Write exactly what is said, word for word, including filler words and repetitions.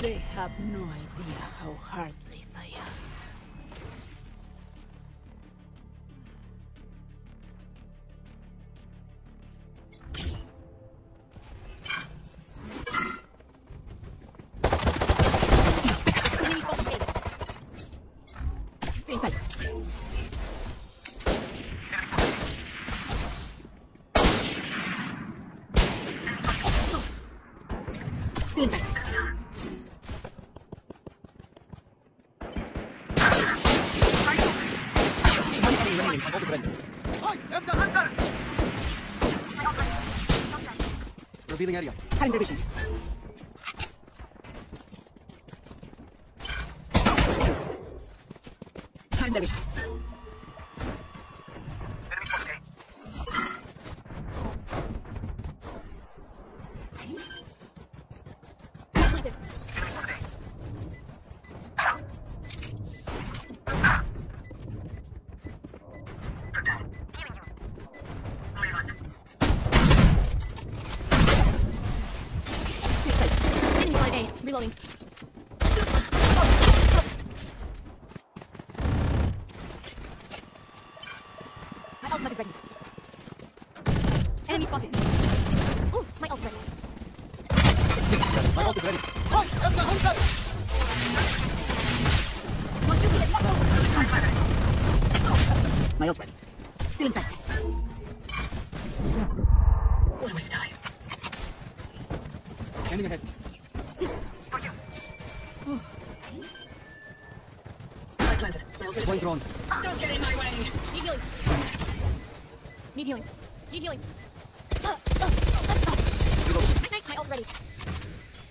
They have no idea how heartless I am. Stay inside. Stay inside. Revealing area. Cutting the vision. Cutting the vision. Completed. Enemy side A. Reloading. My ultimate is ready. Enemy spotted. Ooh, my ult's ready. My ult is ready. One, two, three, let's go. My ult ready. Still inside. What am I to die? Scanning ahead. I planted. My ult is Deploying drone. Don't get in my way. Need healing. Need healing. Need healing. Uh, uh, uh, uh. Reloading. My, my, my ult's ready.